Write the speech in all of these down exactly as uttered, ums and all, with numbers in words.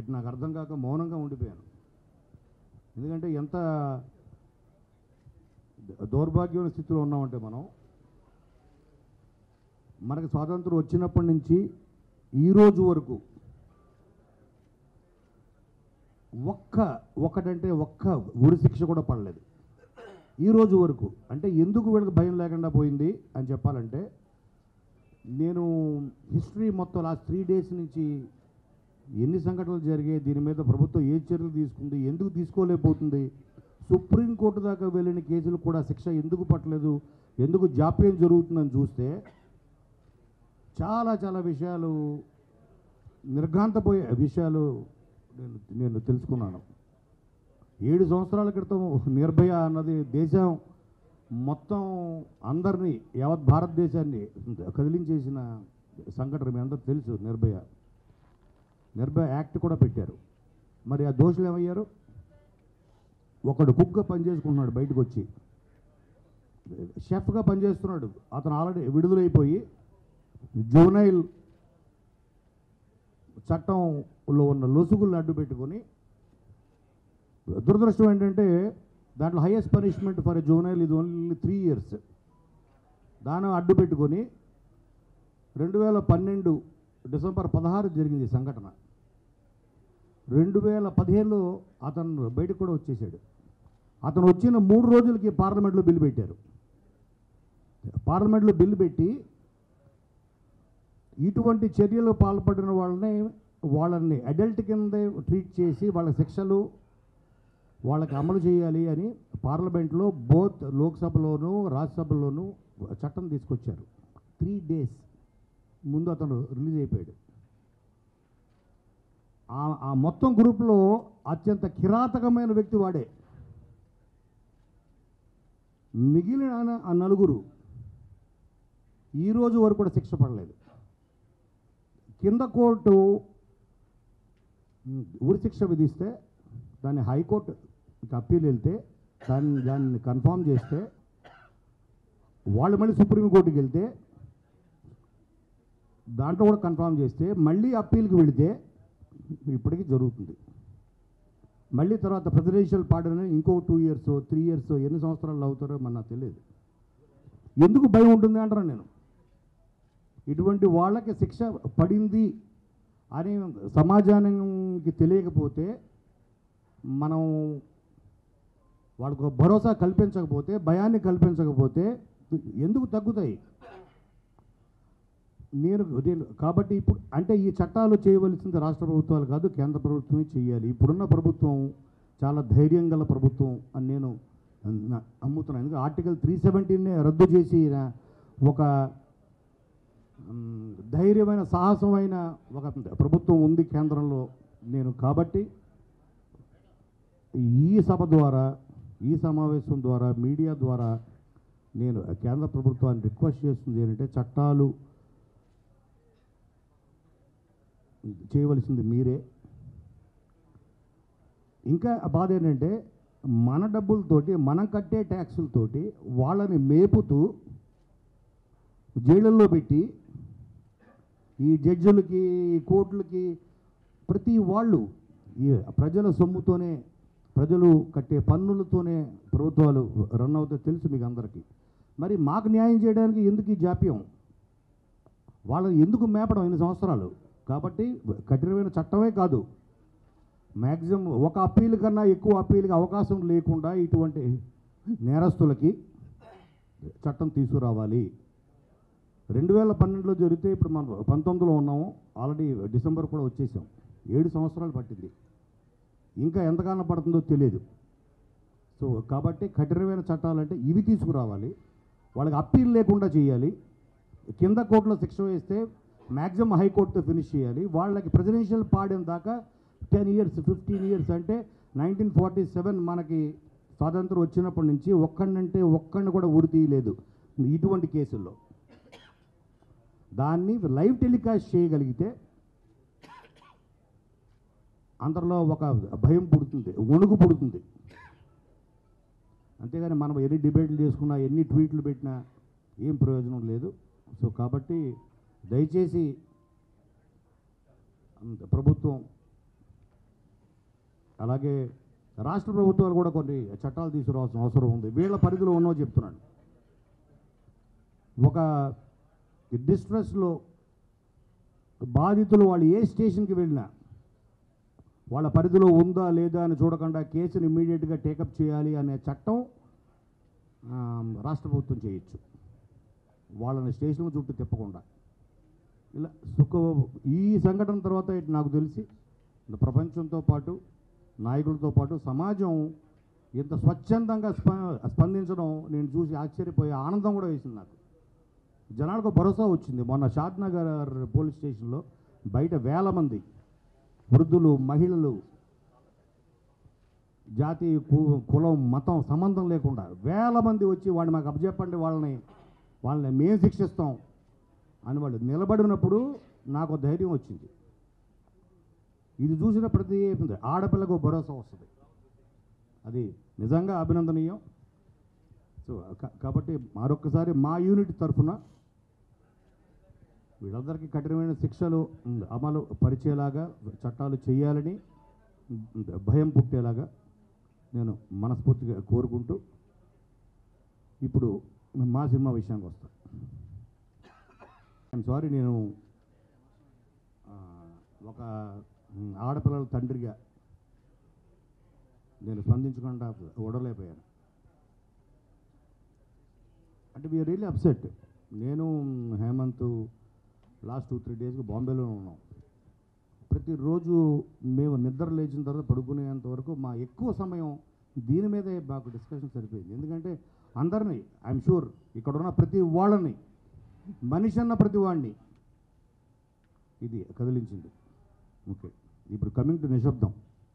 ఇటు నాకు అర్థం కాక మౌనంగా ఉండిపోయాను. ఎందుకంటే ఎంత దౌర్భాగ్యమైన స్థితిలో ఉన్నామంటే మనం, మనకి స్వాతంత్రం వచ్చినప్పటి నుంచి ఈరోజు వరకు ఒక్క ఒకటంటే ఒక్క ఉరి శిక్ష కూడా పడలేదు ఈరోజు వరకు. అంటే ఎందుకు వీళ్ళకి భయం లేకుండా పోయింది అని చెప్పాలంటే, నేను హిస్టరీ మొత్తం లాస్ట్ త్రీ డేస్ నుంచి ఎన్ని సంఘటనలు జరిగాయి, దీని మీద ప్రభుత్వం ఏ చర్యలు తీసుకుంది, ఎందుకు తీసుకోలేకపోతుంది, సుప్రీంకోర్టు దాకా వెళ్ళిన కేసులు కూడా శిక్ష ఎందుకు పట్టలేదు, ఎందుకు జాప్యం జరుగుతుందని చూస్తే చాలా చాలా విషయాలు, నిర్ఘాంతపోయే విషయాలు నేను నేను తెలుసుకున్నాను. ఏడు సంవత్సరాల క్రితం నిర్భయ అన్నది దేశం మొత్తం అందరినీ, యావత్ భారతదేశాన్ని కదిలించేసిన సంఘటన మీ అందరూ తెలుసు. నిర్భయ నిర్భయ యాక్ట్ కూడా పెట్టారు. మరి ఆ దోషులు ఏమయ్యారు? ఒకడు కుక్గా పనిచేసుకుంటున్నాడు, బయటకు వచ్చి షెఫ్గా పనిచేస్తున్నాడు, అతను ఆల్రెడీ విడుదలైపోయి జువెనైల్ చట్టంలో ఉన్న లొసుగులను అడ్డు పెట్టుకొని, దురదృష్టం ఏంటంటే దాంట్లో highest punishment for a juvenile ఇది ఓన్లీ త్రీ ఇయర్స్. దాన్ని అడ్డు పెట్టుకొని రెండు వేల పన్నెండు డిసెంబర్ పదహారు జరిగింది సంఘటన. రెండు వేల పదిహేనులో అతను బయటకు కూడా వచ్చేసాడు. అతను వచ్చిన మూడు రోజులకి పార్లమెంట్లో బిల్లు పెట్టారు. పార్లమెంట్లో బిల్లు పెట్టి ఇటువంటి చర్యలు పాల్పడిన వాళ్ళని వాళ్ళని అడల్ట్ కింద ట్రీట్ చేసి వాళ్ళ శిక్షలు వాళ్ళకి అమలు చేయాలి అని పార్లమెంట్లో బోత్ లోక్సభలోనూ రాజ్యసభలోనూ చట్టం తీసుకొచ్చారు. త్రీ డేస్ ముందు అతను రిలీజ్ అయిపోయాడు. ఆ మొత్తం గ్రూప్లో అత్యంత కిరాతకమైన వ్యక్తి వాడే. మిగిలిన ఆ నలుగురు ఈరోజు వరకు కూడా శిక్ష పడలేదు. కింద కోర్టు ఉరిశిక్ష విధిస్తే దాన్ని హైకోర్టుకి అప్పీల్ వెళ్తే దాన్ని దాన్ని కన్ఫామ్ చేస్తే వాళ్ళు మళ్ళీ సుప్రీంకోర్టుకి వెళ్తే దాంట్లో కూడా కన్ఫామ్ చేస్తే మళ్ళీ అప్పీల్కి వెళితే ఇప్పటికీ జరుగుతుంది. మళ్ళీ తర్వాత ప్రెసిడెన్షియల్ పార్డన్ ఇంకో టూ ఇయర్స్ త్రీ ఇయర్స్ ఎన్ని సంవత్సరాలు అవుతారో మన నాకు తెలియదు. ఎందుకు భయం ఉంటుంది అంటారా నేను? ఇటువంటి వాళ్ళకి శిక్ష పడింది అని సమాజానికి తెలియకపోతే, మనం వాళ్ళకు భరోసా కల్పించకపోతే, భయాన్ని కల్పించకపోతే ఎందుకు తగ్గుతాయి? నేను నేను కాబట్టి ఇప్పుడు అంటే ఈ చట్టాలు చేయవలసింది రాష్ట్ర ప్రభుత్వాలు కాదు, కేంద్ర ప్రభుత్వమే చేయాలి. ఇప్పుడున్న ప్రభుత్వం చాలా ధైర్యం గల ప్రభుత్వం అని నేను నమ్ముతున్నాను. ఎందుకంటే ఆర్టికల్ త్రీ సెవెంటీనే రద్దు చేసి ఒక ధైర్యమైన సాహసమైన ఒక ప్రభుత్వం ఉంది కేంద్రంలో నేను. కాబట్టి ఈ సభ ద్వారా, ఈ సమావేశం ద్వారా, మీడియా ద్వారా నేను కేంద్ర ప్రభుత్వాన్ని రిక్వెస్ట్ చేస్తుంది ఏంటంటే, చట్టాలు చేయవలసింది మీరే. ఇంకా బాధ ఏంటంటే, మన డబ్బులతోటి మనం కట్టే ట్యాక్సులతోటి వాళ్ళని మేపుతూ జైళ్ళల్లో పెట్టి ఈ జడ్జిలకి, కోర్టులకి ప్రతి వాళ్ళు ఈ ప్రజల సొమ్ముతోనే, ప్రజలు కట్టే పన్నులతోనే ప్రభుత్వాలు రన్ అవుతాయి తెలుసు మీకు అందరికీ. మరి మాకు న్యాయం చేయడానికి ఎందుకు ఈ జాప్యం? వాళ్ళని ఎందుకు మేపడం ఇన్ని సంవత్సరాలు? కాబట్టి కఠినమైన చట్టమే కాదు, మ్యాక్సిమం ఒక అప్పీల్ కన్నా ఎక్కువ అప్పీల్కి అవకాశం లేకుండా ఇటువంటి నేరస్తులకి చట్టం తీసుకురావాలి. రెండు వేల పన్నెండులో జరిగితే ఇప్పుడు మనం పంతొమ్మిదిలో ఉన్నాము, ఆల్రెడీ డిసెంబర్ కూడా వచ్చేసాం. ఏడు సంవత్సరాలు పట్టింది, ఇంకా ఎంతకాలం పడుతుందో తెలియదు. సో కాబట్టి కఠినమైన చట్టాలంటే ఇవి తీసుకురావాలి, వాళ్ళకి అప్పీల్ లేకుండా చేయాలి. కింద కోర్టులో శిక్ష వేస్తే మ్యాక్సిమం హైకోర్టుతో ఫినిష్ చేయాలి. వాళ్ళకి ప్రెసిడెన్షియల్ పాడిన దాకా టెన్ ఇయర్స్ ఫిఫ్టీన్ ఇయర్స్ అంటే నైన్టీన్ ఫార్టీ సెవెన్ మనకి స్వాతంత్రం వచ్చినప్పటి నుంచి ఒక్కడినంటే ఒక్కడిని కూడా ఉరి తీయలేదు ఇటువంటి కేసుల్లో. దాన్ని లైవ్ టెలికాస్ట్ చేయగలిగితే అందరిలో ఒక భయం పుడుతుంది, వణుకు పుడుతుంది. అంతేగాని మనం ఎన్ని డిబేట్లు చేసుకున్నా, ఎన్ని ట్వీట్లు పెట్టినా ఏం ప్రయోజనం లేదు. సో కాబట్టి దయచేసి ప్రభుత్వం అలాగే రాష్ట్ర ప్రభుత్వాలు కూడా కొన్ని చట్టాలు తీసుకురావాల్సిన అవసరం ఉంది. వీళ్ళ పరిధిలో ఉన్నో చెప్తున్నాను. ఒక డిస్ట్రెస్లో బాధితులు వాళ్ళు ఏ స్టేషన్కి వెళ్ళినా వాళ్ళ పరిధిలో ఉందా లేదా అని చూడకుండా కేసుని ఇమ్మీడియట్గా టేకప్ చేయాలి అనే చట్టం రాష్ట్ర ప్రభుత్వం చేయొచ్చు, వాళ్ళని స్టేషన్ చుట్టూ తిప్పకుండా. ఇలా సుఖ ఈ సంఘటన తర్వాత నాకు తెలిసి ప్రపంచంతో పాటు నాయకులతో పాటు సమాజం ఇంత స్వచ్ఛందంగా స్ప స్పందించడం నేను చూసి ఆశ్చర్యపోయే ఆనందం కూడా వేసింది నాకు. జనాలకు భరోసా వచ్చింది. మొన్న షాద్నగర్ పోలీస్ స్టేషన్లో బయట వేల మంది వృద్ధులు, మహిళలు, జాతి, కులం, మతం సంబంధం లేకుండా వేల మంది వచ్చి వాడిని మాకు అప్పచెప్పండి, వాళ్ళని వాళ్ళని మేము శిక్షిస్తాం అని వాళ్ళు నిలబడినప్పుడు నాకు ధైర్యం వచ్చింది. ఇది చూసిన ప్రతి ఆడపిల్లకు భరోసా వస్తుంది. అది నిజంగా అభినందనీయం. సో కాబట్టి మరొకసారి మా యూనిట్ తరఫున వీళ్ళందరికీ కఠినమైన శిక్షలు అమలు పరిచేలాగా చట్టాలు చేయాలని, భయం పుట్టేలాగా నేను మనస్ఫూర్తిగా కోరుకుంటూ ఇప్పుడు మా సినిమా విషయానికి వస్తాను. ఐఎమ్ సారీ, నేను ఒక ఆడపిల్లల తండ్రిగా నేను స్పందించకుండా ఓడలేకపోయాను. అంటే వీఆర్ రియల్లీ అప్సెట్. నేను హేమంత్ లాస్ట్ టూ త్రీ డేస్కి బాంబేలో ఉన్నాం. ప్రతిరోజు మేము నిద్ర లేచిన తర్వాత పడుకునేంత వరకు మా ఎక్కువ సమయం దీని మీదే మాకు డిస్కషన్ సరిపోయింది. ఎందుకంటే అందరినీ, ఐఎమ్ షూర్ ఇక్కడ ఉన్న ప్రతి వాళ్ళని, మనిషి అన్న ప్రతి వాడిని ఇది కదిలించింది. ఓకే, ఇప్పుడు కమింగ్ టు నిశ్శబ్దం.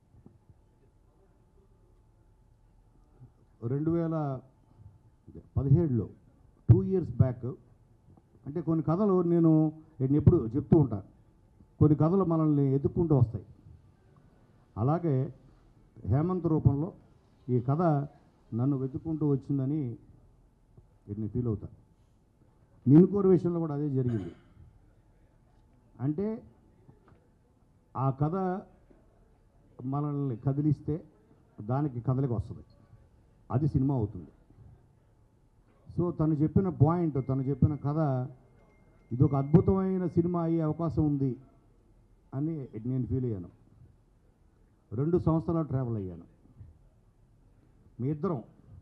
రెండు వేల పదిహేడులో టూ ఇయర్స్ బ్యాక్, అంటే కొన్ని కథలు నేను నేను ఎప్పుడు చెప్తూ ఉంటాను, కొన్ని కథలు మనల్ని ఎదుక్కుంటూ వస్తాయి. అలాగే హేమంత్ రూపంలో ఈ కథ నన్ను వెతుక్కుంటూ వచ్చిందని నేను ఫీల్ అవుతా. నిన్నుకోరు విషయంలో కూడా అదే జరిగింది. అంటే ఆ కథ మనల్ని కదిలిస్తే దానికి కథలకు వస్తుంది, అది సినిమా అవుతుంది. సో తను చెప్పిన పాయింట్, తను చెప్పిన కథ ఇది ఒక అద్భుతమైన సినిమా అయ్యే అవకాశం ఉంది అని నేను ఫీల్ అయ్యాను. రెండు సంవత్సరాలు ట్రావెల్ అయ్యాను మీ ఇద్దరం.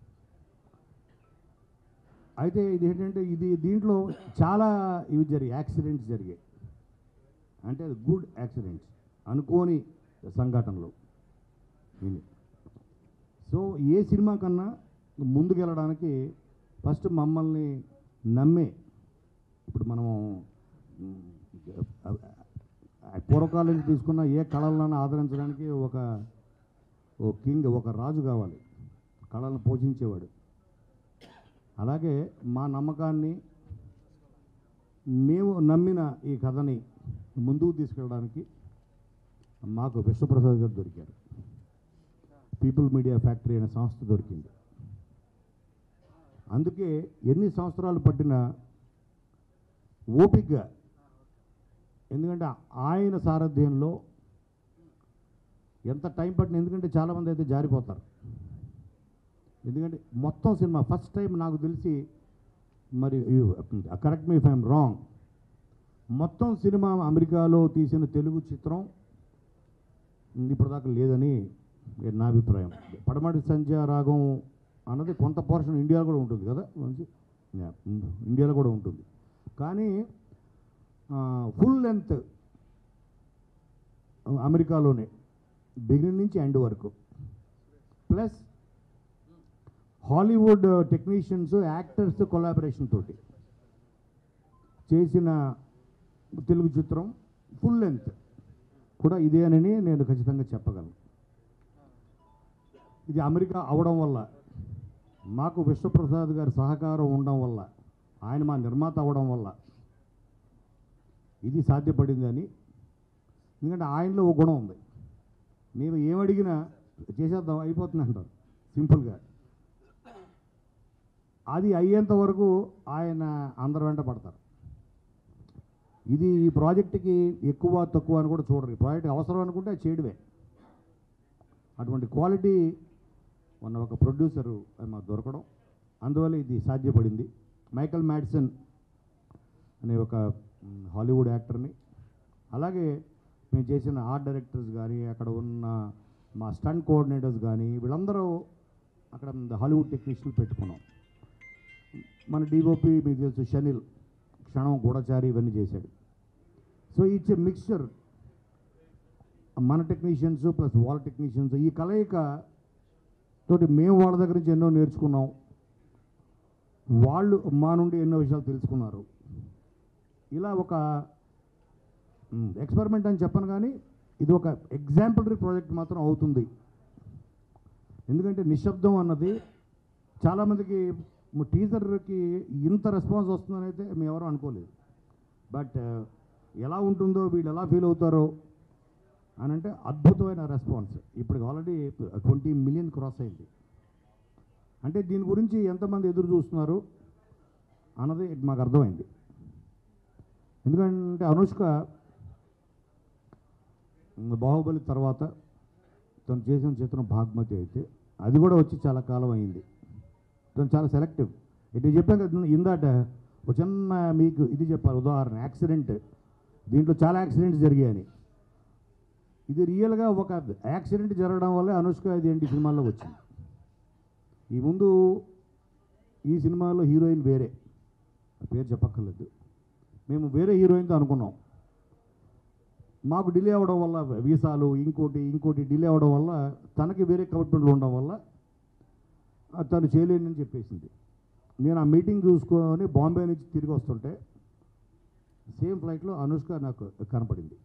అయితే ఇది ఏంటంటే ఇది దీంట్లో చాలా ఇవి జరిగాయి, యాక్సిడెంట్స్ జరిగాయి. అంటే అది గుడ్ యాక్సిడెంట్స్, అనుకోని సంఘటనలు. సో ఏ సినిమా కన్నా ముందుకెళ్ళడానికి ఫస్ట్ మమ్మల్ని నమ్మే, ఇప్పుడు మనము పూర్వకాలం నుంచి తీసుకున్న ఏ కళలను ఆదరించడానికి ఒక ఓ కింగ్, ఒక రాజు కావాలి, కళలను పోషించేవాడు. అలాగే మా నమ్మకాన్ని, మేము నమ్మిన ఈ కథని ముందుకు తీసుకెళ్ళడానికి మాకు విశ్వప్రసాద్ గారు దొరికారు. పీపుల్ మీడియా ఫ్యాక్టరీ అనే సంస్థ దొరికింది. అందుకే ఎన్ని సంవత్సరాలు పట్టినా ఓపికగా, ఎందుకంటే ఆయన సారథ్యంలో ఎంత టైం పట్టిన, ఎందుకంటే చాలామంది అయితే జారిపోతారు. ఎందుకంటే మొత్తం సినిమా ఫస్ట్ టైం నాకు తెలిసి, మరి correct me if I'm wrong, మొత్తం సినిమా అమెరికాలో తీసిన తెలుగు చిత్రం ఇప్పటిదాకా లేదని నా అభిప్రాయం. పడమటి సంధ్య రాగం అన్నది కొంత పోర్షన్ ఇండియాలో కూడా ఉంటుంది కదా, మంచి ఇండియాలో కూడా ఉంటుంది. కానీ ఫుల్ లెంత్ అమెరికాలోనే బిగినింగ్ నుంచి ఎండ్ వరకు, plus Hollywood technicians, actors collaboration తోటి చేసిన తెలుగు చిత్రం ఫుల్ లెంత్ కూడా ఇదేనని నేను ఖచ్చితంగా చెప్పగలను. ఇది అమెరికా అవడం వల్ల, మాకు విశ్వప్రసాద్ గారి సహకారం ఉండడం వల్ల, ఆయన మా నిర్మాత అవ్వడం వల్ల ఇది సాధ్యపడిందని. ఎందుకంటే ఆయనలో ఒక గుణం ఉంది, మేము ఏమడిగినా చేసేద్దాం అయిపోతుంది అంటారు సింపుల్గా. అది అయ్యేంత వరకు ఆయన అందరి వెంట పడతారు. ఇది ఈ ప్రాజెక్టుకి ఎక్కువ తక్కువ అని కూడా చూడరు. ఈ ప్రాజెక్ట్ అవసరం అనుకుంటే చేయడమే. అటువంటి క్వాలిటీ ఉన్న ఒక ప్రొడ్యూసరు మాకు దొరకడం, అందువల్ల ఇది సాధ్యపడింది. మైకల్ మ్యాడ్సన్ అనే ఒక హాలీవుడ్ యాక్టర్ని, అలాగే మేము చేసిన ఆర్ట్ డైరెక్టర్స్ కానీ, అక్కడ ఉన్న మా స్టంట్ కోఆర్డినేటర్స్ కానీ, వీళ్ళందరూ అక్కడ హాలీవుడ్ టెక్నీషియన్లు పెట్టుకున్నాం. మన డిఓపి మీకు తెలుసు షనిల్, క్షణం గూఢచారి ఇవన్నీ చేశాడు. సో ఇట్స్ ఏ మిక్స్చర్, మన టెక్నీషియన్స్ ప్లస్ వాళ్ళ టెక్నీషియన్స్, ఈ కలయిక తోటి మేము వాళ్ళ దగ్గర నుంచి ఎన్నో నేర్చుకున్నాం, వాళ్ళు మా నుండి ఎన్నో విషయాలు తెలుసుకున్నారు. ఇలా ఒక ఎక్స్పెరిమెంట్ అని చెప్పను, కానీ ఇది ఒక ఎగ్జాంపులరీ ప్రాజెక్ట్ మాత్రం అవుతుంది. ఎందుకంటే నిశ్శబ్దం అన్నది చాలామందికి టీజర్కి ఇంత రెస్పాన్స్ వస్తుందని అయితే మేము ఎవరూ అనుకోలేదు. బట్ ఎలా ఉంటుందో, వీళ్ళు ఎలా ఫీల్ అవుతారో అని అంటే అద్భుతమైన రెస్పాన్స్. ఇప్పుడు ఆల్రెడీ ట్వంటీ మిలియన్ క్రాస్ అయింది. అంటే దీని గురించి ఎంతమంది ఎదురు చూస్తున్నారు అన్నది మాకు అర్థమైంది. ఎందుకంటే అనుష్క బాహుబలి తర్వాత తను చేసిన చిత్రం భాగ్మతి అయితే అది కూడా వచ్చి చాలా కాలం అయింది. తను చాలా సెలెక్టివ్. ఇటు చెప్పాను కదా ఇందాట, ఒక చిన్న మీకు ఇది చెప్పాలి ఉదాహరణ, యాక్సిడెంట్. దీంట్లో చాలా యాక్సిడెంట్స్ జరిగాయని. ఇది రియల్గా ఒక యాక్సిడెంట్ జరగడం వల్ల అనుష్క ఇదేంటి సినిమాల్లో వచ్చింది. ఈ ముందు ఈ సినిమాలో హీరోయిన్ వేరే, పేరు చెప్పక్కర్లేదు, మేము వేరే హీరోయిన్తో అనుకున్నాం. మాకు డిలే అవ్వడం వల్ల వీసాలు ఇంకోటి ఇంకోటి డిలే అవ్వడం వల్ల తనకి వేరే కమిట్మెంట్లు ఉండడం వల్ల తను చేయలేనని చెప్పేసింది. నేను ఆ మీటింగ్ చూసుకొని బాంబే నుంచి తిరిగి వస్తుంటే సేమ్ ఫ్లైట్లో అనుష్క నాకు కనపడింది.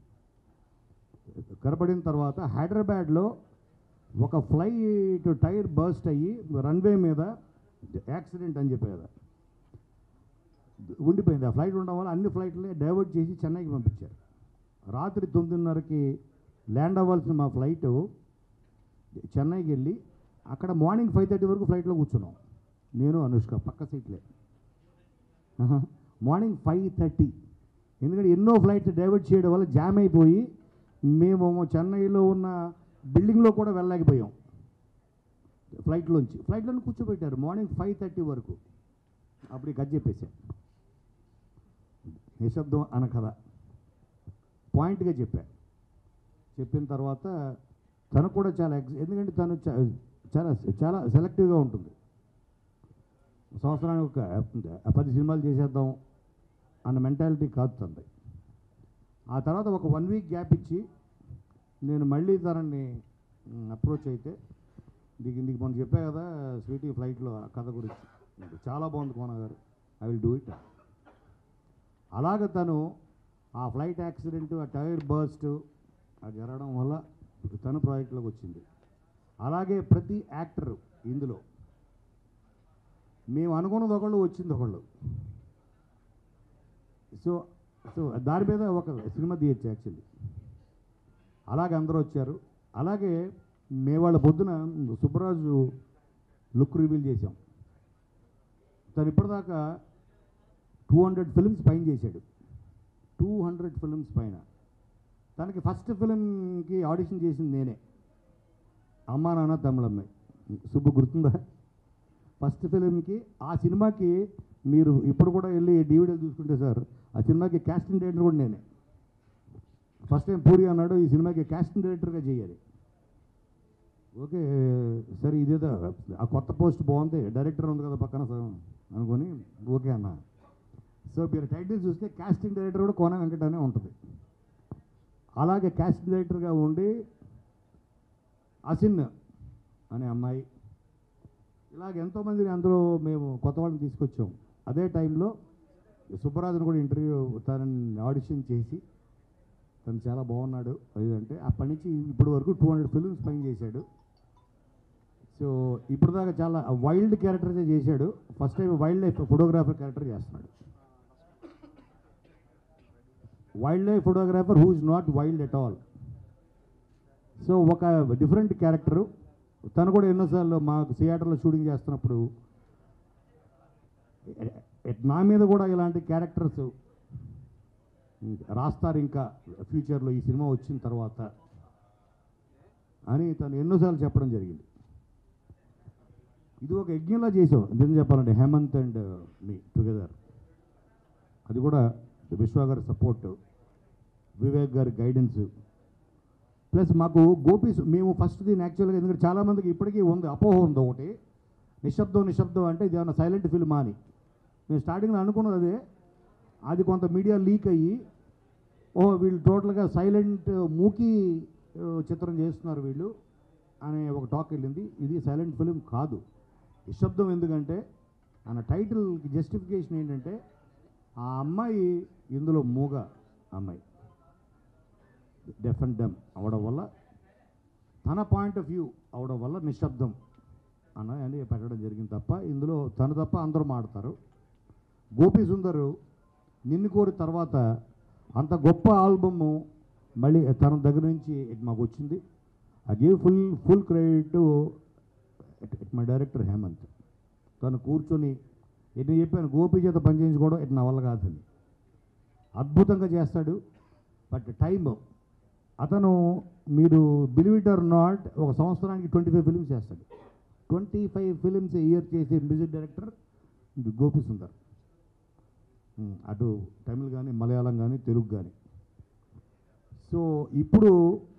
కనపడిన తర్వాత హైదరాబాద్లో ఒక ఫ్లైట్ టైర్ బర్స్ట్ అయ్యి రన్వే మీద యాక్సిడెంట్ అని చెప్పారు, ఉండిపోయింది. ఆ ఫ్లైట్ ఉండడం వల్ల అన్ని ఫ్లైట్లే డైవర్ట్ చేసి చెన్నైకి పంపించారు. రాత్రి తొమ్మిదిన్నరకి ల్యాండ్ అవ్వాల్సిన మా ఫ్లైటు చెన్నైకి వెళ్ళి అక్కడ మార్నింగ్ ఫైవ్ థర్టీ వరకు ఫ్లైట్లో కూర్చున్నాం, నేను అనుష్క పక్క సీట్లే. మార్నింగ్ ఫైవ్ థర్టీ ఎందుకంటే ఎన్నో ఫ్లైట్స్ డైవర్ట్ చేయడం వల్ల జామ్ అయిపోయి మేము చెన్నైలో ఉన్న బిల్డింగ్లో కూడా వెళ్ళలేకపోయాం. ఫ్లైట్లోంచి ఫ్లైట్లను కూర్చోబెట్టారు మార్నింగ్ ఫైవ్ థర్టీ వరకు. అప్పుడు కథ చెప్పేశాను, నిశ్శబ్దం అన కథ పాయింట్గా చెప్పాను. చెప్పిన తర్వాత తను కూడా చాలా ఎక్స్ ఎందుకంటే తను చాలా చాలా సెలెక్టివ్గా ఉంటుంది. సంవత్సరానికి ఒక పది సినిమాలు చేసేద్దాం అన్న మెంటాలిటీ కాదు తంది. ఆ తర్వాత ఒక వన్ వీక్ గ్యాప్ ఇచ్చి నేను మళ్ళీ తనని అప్రోచ్ అయితే, దీనికి ఇందుకు మనం చెప్పా కదా స్వీటీ ఫ్లైట్లో ఆ కథ గురించి, చాలా బాగుంది కోన గారు, ఐ విల్ డూ ఇట్. అలాగ తను ఆ ఫ్లైట్ యాక్సిడెంట్, ఆ టైర్ బర్స్ట్ అది జరగడం వల్ల తను ప్రాజెక్టులోకి వచ్చింది. అలాగే ప్రతి యాక్టర్ ఇందులో మేము అనుకున్నది ఒకళ్ళు, వచ్చింది ఒకళ్ళు. సో సో దాని మీద ఒక సినిమా తీయచ్చు యాక్చువల్లీ. అలాగే అందరూ వచ్చారు. అలాగే మే వాళ్ళ పొద్దున సుబ్బరాజు లుక్ రివీల్ చేశాం. తను ఇప్పటిదాకా టూ హండ్రెడ్ ఫిల్మ్స్ పైన చేశాడు, టూ హండ్రెడ్ ఫిల్మ్స్ పైన. తనకి ఫస్ట్ ఫిల్మ్కి ఆడిషన్ చేసింది నేనే, అమ్మా నాన్న తమిళమ్మాయి. సుబ్బు గుర్తుందా? ఫస్ట్ ఫిలింకి ఆ సినిమాకి మీరు ఇప్పుడు కూడా వెళ్ళి డీవీడీలు చూసుకుంటే సార్, ఆ సినిమాకి కాస్టింగ్ డైరెక్టర్ కూడా నేనే. ఫస్ట్ టైం పూరి అన్నాడు ఈ సినిమాకి కాస్టింగ్ డైరెక్టర్గా చేయాలి. ఓకే సరే ఇదేదో ఆ కొత్త పోస్ట్ బాగుంది, డైరెక్టర్ ఉంది కదా పక్కన అనుకొని ఓకే అన్న. సో మీరు టైటిల్ చూస్తే కాస్టింగ్ డైరెక్టర్ కూడా కోన వెంకట అనే ఉంటుంది. అలాగే కాస్టింగ్ డైరెక్టర్గా ఉండి అసిన్ అనే అమ్మాయి, ఇలాగ ఎంతోమందిని అందులో మేము కొత్త వాళ్ళని తీసుకొచ్చాం. అదే టైంలో సుబ్బరాజును కూడా ఇంటర్వ్యూ తనని ఆడిషన్ చేసి తను చాలా బాగున్నాడు అది అంటే అప్పటి నుంచి ఇప్పటి వరకు టూ హండ్రెడ్ ఫిల్మ్స్ పైన చేశాడు. సో ఇప్పుడు దాకా చాలా వైల్డ్ క్యారెక్టర్సే చేశాడు. First time wildlife photographer character చేస్తున్నాడు. Wildlife photographer who is not wild at all. So ఒక డిఫరెంట్ క్యారెక్టరు. తను కూడా ఎన్నోసార్లు మాకు థియేటర్లో షూటింగ్ చేస్తున్నప్పుడు నా మీద కూడా ఇలాంటి క్యారెక్టర్స్ రాస్తారు ఇంకా ఫ్యూచర్లో ఈ సినిమా వచ్చిన తర్వాత అని తను ఎన్నోసార్లు చెప్పడం జరిగింది. ఇది ఒక యజ్ఞంలా చేసాం నిజం చెప్పాలంటే, హేమంత్ అండ్ మీ టుగెదర్. అది కూడా విశ్వ గారి సపోర్ట్, వివేక్ గారి గైడెన్స్, ప్లస్ మాకు గోపీస్ మేము ఫస్ట్ దీన్ని యాక్చువల్గా, ఎందుకంటే చాలామందికి ఇప్పటికీ ఉంది అపోహ ఉంది ఒకటి, నిశ్శబ్దం నిశ్శబ్దం అంటే ఇది ఏమన్నా సైలెంట్ ఫిల్మా అని. మేము స్టార్టింగ్లో అనుకున్నది అదే, అది కొంత మీడియా లీక్ అయ్యి ఓ వీళ్ళు టోటల్గా సైలెంట్ మూకీ చిత్రం చేస్తున్నారు వీళ్ళు అనే ఒక టాక్ వెళ్ళింది. ఇది సైలెంట్ ఫిలిం కాదు, నిశ్శబ్దం. ఎందుకంటే ఆయన టైటిల్కి జస్టిఫికేషన్ ఏంటంటే ఆ అమ్మాయి ఇందులో మూగ అమ్మాయి, డెఫ్ అండ్ డమ్ అవడం వల్ల, తన పాయింట్ ఆఫ్ వ్యూ అవడం వల్ల నిశ్శబ్దం అన్న అని పెట్టడం జరిగింది తప్ప ఇందులో తను తప్ప అందరూ మాడతారు. గోపీ సుందర్ నిన్ను కోరి తర్వాత అంత గొప్ప ఆల్బమ్ మళ్ళీ తన దగ్గర నుంచి మాకు వచ్చింది. I give full full credit to my director Hemant. తను కూర్చొని ఎన్ని చెప్పాను, గోపి చేత పనిచేయించుకోవడం ఇటు నా వల్ల కాదని, అద్భుతంగా చేస్తాడు. బట్ టైమ్ అతను, మీరు బిలీవ్ ఇట్ ఆర్ నాట్, ఒక సంవత్సరానికి ట్వంటీ ఫైవ్ ఫిలిమ్స్ చేస్తాడు. ట్వంటీ ఫైవ్ ఫిలిమ్స్ ఇయర్ చేసే మ్యూజిక్ డైరెక్టర్ గోపి సుందర్. అటు తమిళ్ కానీ, మలయాళం కానీ, తెలుగు కానీ. సో ఇప్పుడు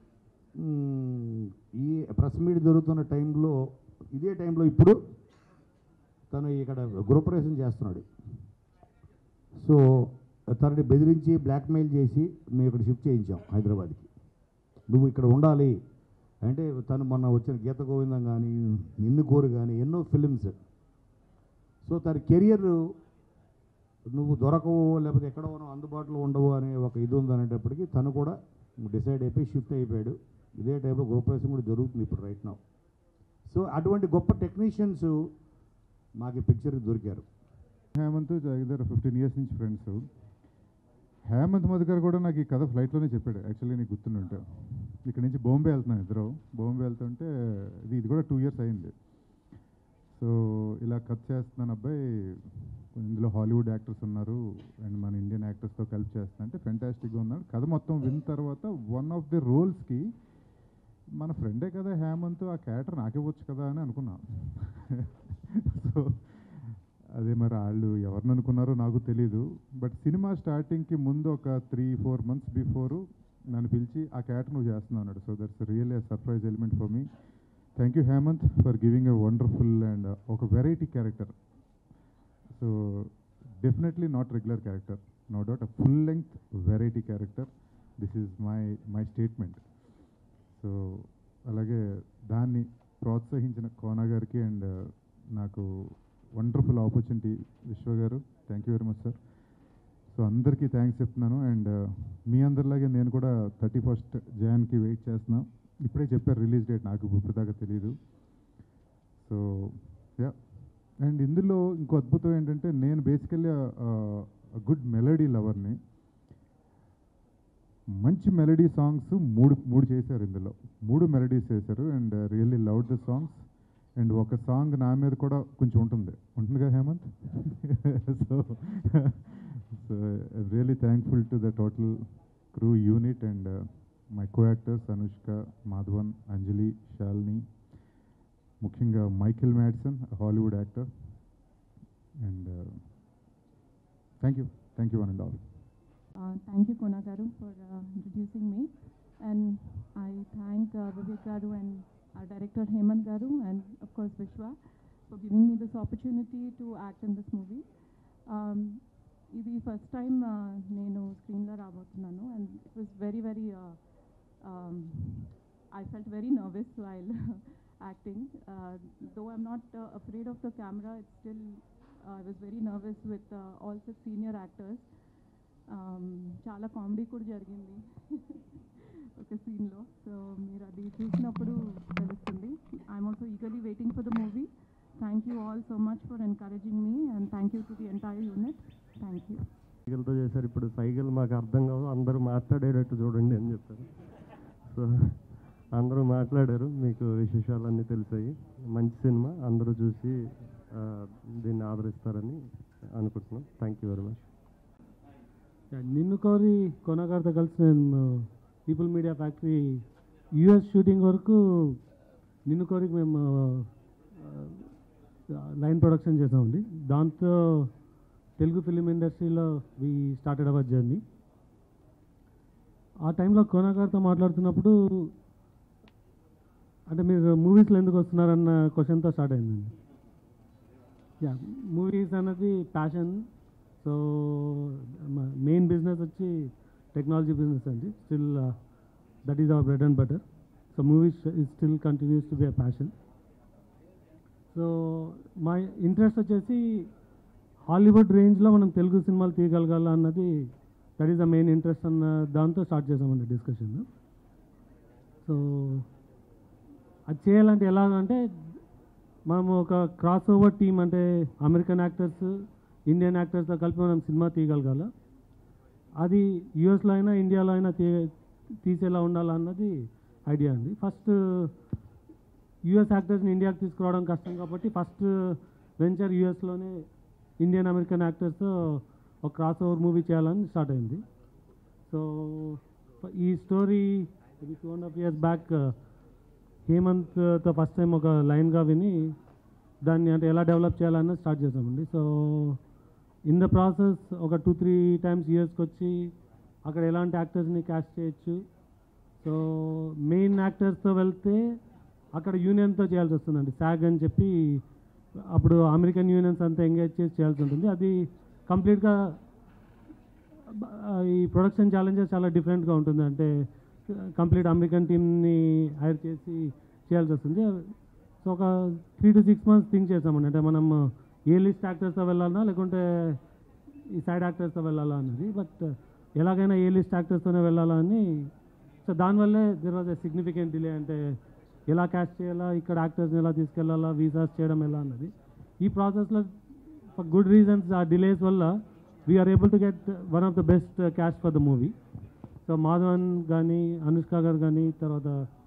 ఈ ప్రెస్ మీట్ జరుగుతున్న టైంలో, ఇదే టైంలో ఇప్పుడు తను ఇక్కడ గృహప్రవేశం చేస్తున్నాడు. సో తనని బెదిరించి బ్లాక్మెయిల్ చేసి మేము ఇక్కడ షిఫ్ట్ చేయించాం హైదరాబాద్కి. నువ్వు ఇక్కడ ఉండాలి అంటే, తను మొన్న వచ్చిన గీత గోవిందం కానీ, నిన్ను కోరు కానీ, ఎన్నో ఫిలిమ్స్. సో తన కెరియర్ నువ్వు దొరకవు లేకపోతే ఎక్కడ ఉన్నావు అందుబాటులో ఉండవు అనే ఒక ఇది ఉందనేటప్పటికీ తను కూడా డిసైడ్ అయిపోయి షిఫ్ట్ అయిపోయాడు. ఇదే టైంలో గృహప్రవేశం కూడా జరుగుతుంది ఇప్పుడు రైట్ నౌ. సో అటువంటి గొప్ప టెక్నీషియన్స్ మాకు ఈ పిక్చర్కి దొరికారు. హేమంత్ దగ్గర ఫిఫ్టీన్ ఇయర్స్ నుంచి ఫ్రెండ్స్. హేమంత్ మధుకర్ కూడా నాకు ఈ కథ ఫ్లైట్లోనే చెప్పాడు. యాక్చువల్లీ నీకు గుర్తుంటే ఇక్కడ నుంచి బాంబే వెళ్తున్నాను, ఇద్దరు బాంబే వెళ్తుంటే ఇది ఇది కూడా టూ ఇయర్స్ అయింది. సో ఇలా కథ చేస్తున్నాను అబ్బాయి, ఇందులో హాలీవుడ్ యాక్టర్స్ ఉన్నారు అండ్ మన ఇండియన్ యాక్టర్స్తో కలిపి చేస్తున్నా అంటే ఫెంటాస్టిక్గా ఉన్నాడు. కథ మొత్తం విన్న తర్వాత వన్ ఆఫ్ ది రోల్స్కి మన ఫ్రెండే కదా హేమంత్, ఆ క్యారెక్టర్ నాకివ్వచ్చు కదా అని అనుకున్నా. సో అదే మరి వాళ్ళు ఎవరిని అనుకున్నారో నాకు తెలీదు. బట్ సినిమా స్టార్టింగ్కి ముందు ఒక త్రీ ఫోర్ మంత్స్ బిఫోరు నన్ను పిలిచి ఆ క్యారెక్టర్ నువ్వు చేస్తున్నావు అన్నాడు. So that's really a surprise element for me. Thank you Hemant for giving a wonderful and ఒక variety character. So definitely not regular character, no doubt, a full length variety character. This is my my statement. So అలాగే దాన్ని ప్రోత్సహించిన కోనా గారికి and నాకు wonderful opportunity Vishwa గారు, thank you very much sir. So అందరికీ thanks చెప్తున్నాను. And మీ అందరిలాగే నేను కూడా థర్టీ ఫస్ట్ జాన్కి వెయిట్ చేస్తున్నాను. ఇప్పుడే చెప్పారు రిలీజ్ డేట్, నాకు ఇప్పటిదాకా తెలియదు. సో యా, అండ్ ఇందులో ఇంకో అద్భుతం ఏంటంటే నేను బేసికల్లీ గుడ్ మెలడీ లవర్ని. మంచి మెలడీ సాంగ్స్ మూడు మూడు చేశారు ఇందులో, మూడు మెలడీస్ చేశారు and really love the songs. And ఒక సాంగ్ నా మీద కూడా కొంచెం ఉంటుంది ఉంటుంది కదా Hemant. So so really thankful to the total crew unit and my co actors Anushka, Madhavan, Anjali, Shalini, ముఖ్యంగా Michael Madsen, Hollywood actor. And thank you thank you one and all. Uh, thank you, Kona Garu, for uh, introducing me. And I thank uh, Vivek Garu and our director Hemant Garu and of course Vishwa for giving me this opportunity to act in this movie. Um, ఇది first time నేను స్క్రీన్లో రాబోతున్నాను and it was very very uh, um, I felt very nervous while acting. Uh, though I'm not uh, afraid of the camera, it's still uh, I was very nervous with uh, all six senior actors. చాలా comedy కూడా జరిగింది ఒక సీన్లో. So మీరు అది చూసినప్పుడు తెలుస్తుంది. I'm also eagerly waiting for the movie. Thank you all so much for encouraging me and thank you to the entire unit. Thank you. సైకిల్తో చేశారు, ఇప్పుడు సైకిల్ మాకు అర్థం కాదు, అందరూ మాట్లాడేటట్టు చూడండి అని చెప్పారు. సో అందరూ మాట్లాడారు, మీకు విశేషాలన్నీ తెలిసాయి. మంచి సినిమా, అందరూ చూసి దీన్ని ఆదరిస్తారని అనుకుంటున్నాం. Thank you very much. Ninnu Kori Kona గారితో కలిసి నేను People Media Factory US shooting వరకు నిన్ను కోరికి మేము లైన్ ప్రొడక్షన్ చేసామండి. దాంతో తెలుగు ఫిలిం ఇండస్ట్రీలో వి స్టార్టెడ్ అవర్ జర్నీ. ఆ టైంలో కోనా గారితో మాట్లాడుతున్నప్పుడు అంటే మీరు మూవీస్లో ఎందుకు వస్తున్నారన్న క్వశ్చన్తో స్టార్ట్ అయిందండి. యా, మూవీస్ అన్నది ప్యాషన్. సో మెయిన్ బిజినెస్ వచ్చి టెక్నాలజీ బిజినెస్ అండి. Still that is our bread and butter. So movies it still continues to be a passion. So మా ఇంట్రెస్ట్ వచ్చేసి హాలీవుడ్ రేంజ్లో మనం తెలుగు సినిమాలు తీయగలగాల అన్నది that is the main interest అన్న దాంతో స్టార్ట్ చేసామండి డిస్కషన్. సో అది చేయాలంటే ఎలాగంటే మనము ఒక క్రాస్ ఓవర్ టీమ్, అంటే అమెరికన్ యాక్టర్స్ ఇండియన్ యాక్టర్స్తో కలిపి మనం సినిమా తీయగలగాల. అది యూఎస్లో అయినా ఇండియాలో అయినా తీ తీసేలా ఉండాలన్నది ఐడియా అండి. ఫస్ట్ యూఎస్ యాక్టర్స్ని ఇండియాకి తీసుకురావడం కష్టం కాబట్టి ఫస్ట్ వెంచర్ యూఎస్లోనే ఇండియన్ అమెరికన్ యాక్టర్స్తో ఒక క్రాస్ ఓవర్ మూవీ చేయాలని స్టార్ట్ అయింది. సో ఈ స్టోరీ ఇది two and half years back హేమంత్తో ఫస్ట్ టైం ఒక లైన్గా విని దాన్ని అంటే ఎలా డెవలప్ చేయాలన్నది స్టార్ట్ చేసామండి. సో ఇన్ ద ప్రాసెస్ ఒక టూ త్రీ టైమ్స్ యూఎస్కి వచ్చి అక్కడ ఎలాంటి యాక్టర్స్ని క్యాస్ట్ చేయొచ్చు. సో మెయిన్ యాక్టర్స్తో వెళ్తే అక్కడ యూనియన్తో చేయాల్సి వస్తుందండి, సాగ్ అని చెప్పి. అప్పుడు అమెరికన్ యూనియన్స్ అంతా ఎంగేజ్ చేసి చేయాల్సి ఉంటుంది. అది కంప్లీట్గా ఈ ప్రొడక్షన్ ఛాలెంజెస్ చాలా డిఫరెంట్గా ఉంటుంది. అంటే కంప్లీట్ అమెరికన్ టీమ్ని హైర్ చేసి చేయాల్సి వస్తుంది. సో ఒక three to six months think చేసామండి. అంటే మనం ఏ లిస్ట్ యాక్టర్స్తో వెళ్ళాలన్నా లేకుంటే ఈ సైడ్ యాక్టర్స్తో వెళ్ళాలా అన్నది. బట్ ఎలాగైనా ఏ లిస్ట్ యాక్టర్స్తోనే వెళ్ళాలా అని. సో దానివల్లే there was a significant delay. అంటే ఎలా క్యాస్ట్ చేయాలా, ఇక్కడ యాక్టర్స్ని ఎలా తీసుకెళ్ళాలా, వీసాస్ చేయడం ఎలా అన్నది. ఈ ప్రాసెస్లో ఫర్ గుడ్ రీజన్స్ ఆ డిలేస్ వల్ల we're able to get one of the best cast for the movie. So Madhavan కానీ, అనుష్క గారు కానీ, తర్వాత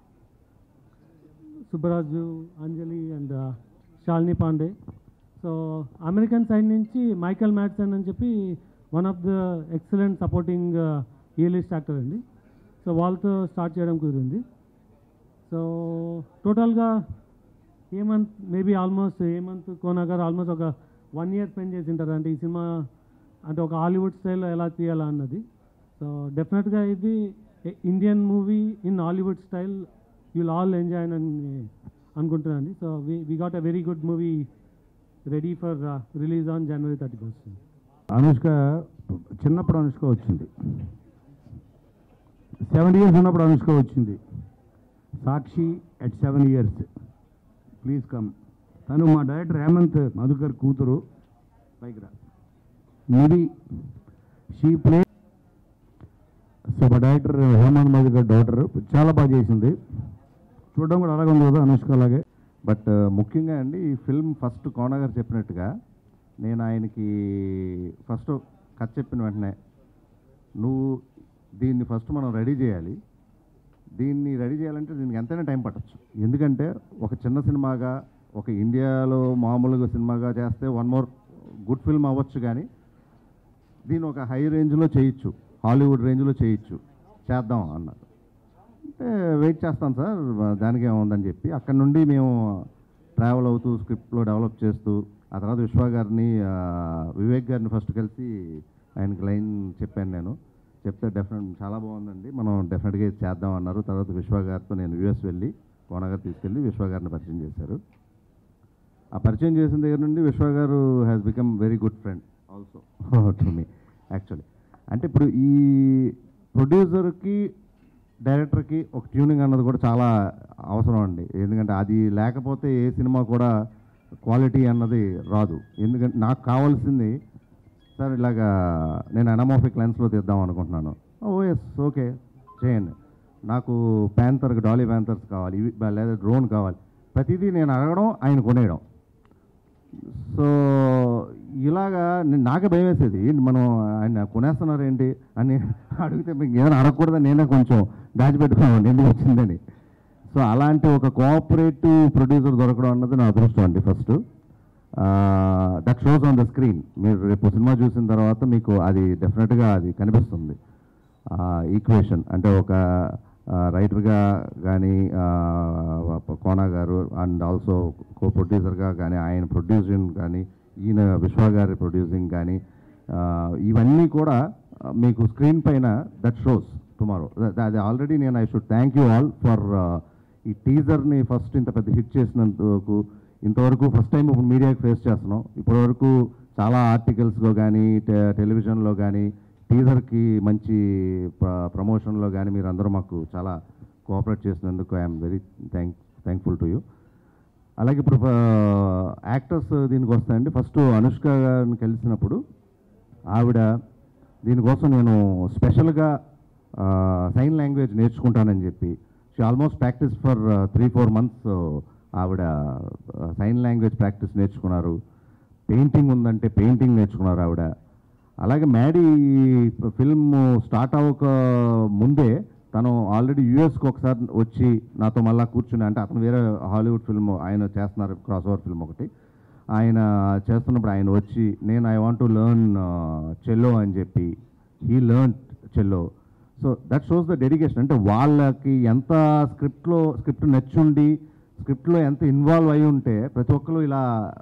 Subbaraju, Anjali and Shalini Pandey. So American side నుంచి మైకల్ మ్యాడ్సన్ అని చెప్పి one of the excellent supporting A list actor అండి. సో వాళ్ళతో స్టార్ట్ చేయడం కుదిరింది. సో టోటల్గా హేమంత్ మేబీ ఆల్మోస్ట్ హేమంత్ కోనా గారు ఆల్మోస్ట్ ఒక వన్ ఇయర్ స్పెండ్ చేసి ఉంటారు. అంటే ఈ సినిమా అంటే ఒక హాలీవుడ్ స్టైల్లో ఎలా తీయాలా అన్నది. సో డెఫినెట్గా ఇది Indian movie in Hollywood style you'll all enjoy అని అనుకుంటున్నాను. So we we got a very good movie ready for release on January thirty first. Anushka చిన్నప్పుడు అనుష్క వచ్చింది, సెవెన్ ఇయర్స్ ఉన్నప్పుడు అనుష్క వచ్చింది. Sakshi at seven years please come. తను మా డైరెక్టర్ హేమంత్ మధుకర్ కూతురు. పైకిరా నిధి షీ ప్లే. సో మా డైరెక్టర్ హేమంత్ మధుకర్ డాటర్ చాలా బాగా చేసింది. చూడడం కూడా అలాగే ఉంది కదా అనుష్క అలాగే. బట్ ముఖ్యంగా అండి ఈ ఫిల్మ్ ఫస్ట్ కోనా గారు చెప్పినట్టుగా నేను ఆయనకి ఫస్ట్ కథ చెప్పిన వెంటనే నువ్వు దీన్ని ఫస్ట్ మనం రెడీ చేయాలి, దీన్ని రెడీ చేయాలంటే దీనికి ఎంతైనా టైం పట్టచ్చు. ఎందుకంటే ఒక చిన్న సినిమాగా ఒక ఇండియాలో మామూలుగా సినిమాగా చేస్తే వన్ మోర్ గుడ్ ఫిల్మ్ అవ్వచ్చు, కానీ దీన్ని ఒక హై రేంజ్లో చేయొచ్చు, హాలీవుడ్ రేంజ్లో చేయొచ్చు, చేద్దాం అన్నారు. అంటే వెయిట్ చేస్తాను సార్ దానికి ఏముందని చెప్పి అక్కడ నుండి మేము ట్రావెల్ అవుతూ స్క్రిప్ట్లో డెవలప్ చేస్తూ ఆ తర్వాత విశ్వ గారిని వివేక్ గారిని ఫస్ట్ కలిసి ఆయనకి లైన్ చెప్పాను. నేను చెప్తే డెఫినెట్ చాలా బాగుందండి, మనం డెఫినెట్గా ఇది చేద్దాం అన్నారు. తర్వాత విశ్వ గారితో నేను యూఎస్ వెళ్ళి కోనా గారు తీసుకెళ్ళి విశ్వ గారిని పరిచయం చేశారు. ఆ పరిచయం చేసిన దగ్గర నుండి విశ్వ గారు has become very good friend also to me actually. అంటే ఇప్పుడు ఈ ప్రొడ్యూసర్కి డైరెక్టర్కి ఒక ట్యూనింగ్ అన్నది కూడా చాలా అవసరం అండి. ఎందుకంటే అది లేకపోతే ఏ సినిమా కూడా క్వాలిటీ అన్నది రాదు. ఎందుకంటే నాకు కావాల్సింది సార్ ఇలాగా నేను అనమోఫిక్ లెన్స్లో తీద్దాం అనుకుంటున్నాను. ఓ ఎస్ ఓకే చేయండి, నాకు ప్యాంథర్ డాలీ ప్యాంథర్స్ కావాలి, ఇవి లేదా డ్రోన్ కావాలి, ప్రతిదీ నేను అడగడం ఆయన కొనేయడం. సో ఇలాగా నాకే భయం వేసేది, మనం ఆయన కొనేస్తున్నారు ఏంటి అని అడిగితే మీకు ఏదైనా అడగకూడదని నేనే కొంచెం దాచిపెట్టుకున్నాను ఎందుకు వచ్చిందని. సో అలాంటి ఒక కోఆపరేటివ్ ప్రొడ్యూసర్ దొరకడం అన్నది నా అదృష్టం అండి first. That shows on the screen. మీరు రేపు సినిమా చూసిన తర్వాత మీకు అది డెఫినెట్గా అది కనిపిస్తుంది ఈక్వేషన్. అంటే ఒక రైటర్గా కానీ కోనా గారు అండ్ ఆల్సో కో ప్రొడ్యూసర్గా కానీ ఆయన ప్రొడ్యూసింగ్ కానీ ఈయన విశ్వ గారి ప్రొడ్యూసింగ్ కానీ ఇవన్నీ కూడా మీకు స్క్రీన్ పైన దట్ షోస్ టుమారో. అది ఆల్రెడీ నేను I should thank you all for ఈ టీజర్ని ఫస్ట్ ఇంత పెద్ద హిట్ చేసినందుకు. ఇంతవరకు ఫస్ట్ టైం ఇప్పుడు మీడియాకి ఫేస్ చేస్తున్నాం. ఇప్పటివరకు చాలా ఆర్టికల్స్లో కానీ టెలివిజన్లో కానీ టీజర్కి మంచి ప్రమోషన్లో కానీ మీరు అందరూ మాకు చాలా కోఆపరేట్ చేసినందుకు I'm very thank thankful to you. అలాగే ఇప్పుడు యాక్టర్స్ దీనికి వస్తాయండి. ఫస్ట్ అనుష్క గారిని కలిసినప్పుడు ఆవిడ దీనికోసం నేను స్పెషల్గా సైన్ లాంగ్వేజ్ నేర్చుకుంటానని చెప్పి she almost practice for three four months ఆవిడ సైన్ లాంగ్వేజ్ ప్రాక్టీస్ నేర్చుకున్నారు. పెయింటింగ్ ఉందంటే పెయింటింగ్ నేర్చుకున్నారు ఆవిడ. అలాగే మ్యాడీ ఫిల్మ్ స్టార్ట్ అవ్వక ముందే తను ఆల్రెడీ యూఎస్కి ఒకసారి వచ్చి నాతో మళ్ళీ కూర్చుని, అంటే అతను వేరే హాలీవుడ్ ఫిల్మ్ ఆయన చేస్తున్నారు, క్రాస్ ఓవర్ ఫిల్మ్ ఒకటి ఆయన చేస్తున్నప్పుడు ఆయన వచ్చి నేను I want to learn cello అని చెప్పి he learn cello. So that shows the dedication. అంటే వాళ్ళకి ఎంత స్క్రిప్ట్లో స్క్రిప్ట్ నచ్చుండి స్క్రిప్ట్లో ఎంత ఇన్వాల్వ్ అయి ఉంటే ప్రతి ఒక్కరు ఇలా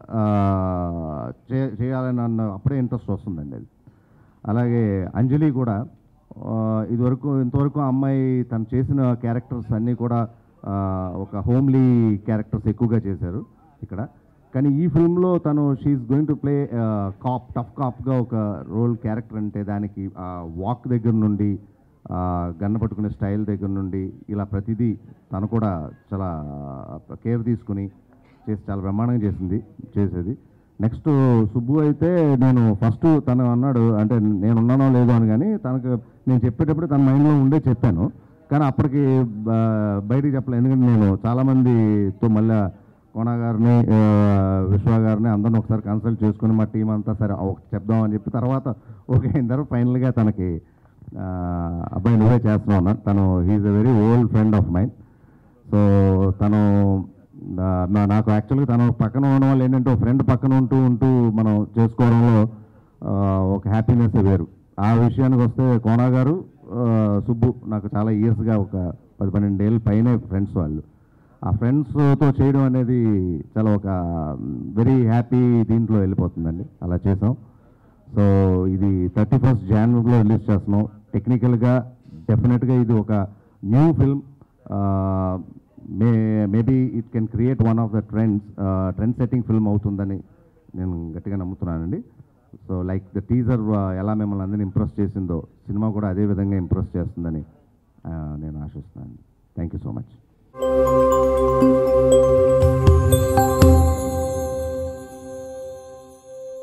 చేయాలని అన్న అప్పుడే ఇంట్రెస్ట్ వస్తుందండి అది. అలాగే అంజలి కూడా ఇదివరకు ఇంతవరకు అమ్మాయి తను చేసిన క్యారెక్టర్స్ అన్నీ కూడా ఒక హోమ్లీ క్యారెక్టర్స్ ఎక్కువగా చేశారు ఇక్కడ. కానీ ఈ ఫిల్మ్లో తను she's going to play cop, tough కాప్గా ఒక రోల్ క్యారెక్టర్. అంటే దానికి వాక్ దగ్గర నుండి గన్న పట్టుకునే స్టైల్ దగ్గర నుండి ఇలా ప్రతిదీ తను కూడా చాలా కేర్ తీసుకుని చేసి చాలా బ్రహ్మాండంగా చేసింది చేసేది. నెక్స్ట్ సుబ్బు అయితే నేను ఫస్ట్ తను అన్నాడు, అంటే నేను ఉన్నానో లేదో అని, కానీ తనకు నేను చెప్పేటప్పుడు తన మైండ్లో ఉండే చెప్పాను. కానీ అప్పటికి బయటికి చెప్పలేదు, ఎందుకంటే నేను చాలామందితో మళ్ళీ కోనా గారిని విశ్వ గారిని అందరిని ఒకసారి కన్సల్ట్ చేసుకుని మా టీం అంతా సరే చెప్దామని చెప్పి తర్వాత ఓకే అయిన తర్వాత ఫైనల్గా తనకి అబ్బాయి నువ్వే చేస్తున్నావు అన్నాడు. తను he's a very old friend of mine. So తను నాకు యాక్చువల్గా తను పక్కన ఉండడం వల్ల ఏంటంటే ఒక ఫ్రెండ్ పక్కన ఉంటూ ఉంటూ మనం చేసుకోవడంలో ఒక హ్యాపీనెస్ వేరు. ఆ విషయానికి వస్తే కోనా గారు సుబ్బు నాకు చాలా ఇయర్స్గా ఒక పది పన్నెండు ఏళ్ళ పైనే ఫ్రెండ్స్ వాళ్ళు. ఆ ఫ్రెండ్స్తో చేయడం అనేది చాలా ఒక వెరీ హ్యాపీ దీంట్లో వెళ్ళిపోతుందండి. అలా చేసాం. సో ఇది థర్టీ ఫస్ట్ జనవరిలో రిలీజ్ చేస్తున్నాం. టెక్నికల్గా డెఫినెట్గా ఇది ఒక new film. May maybe it can create one of the trends trend setting film అవుతుందని నేను గట్టిగా నమ్ముతున్నానండి. సో లైక్ ద టీజర్ ఎలా మిమ్మల్ని అందరినీ ఇంప్రెస్ చేసిందో సినిమా కూడా అదే విధంగా ఇంప్రెస్ చేస్తుందని నేను ఆశిస్తున్నాను. Thank you so much.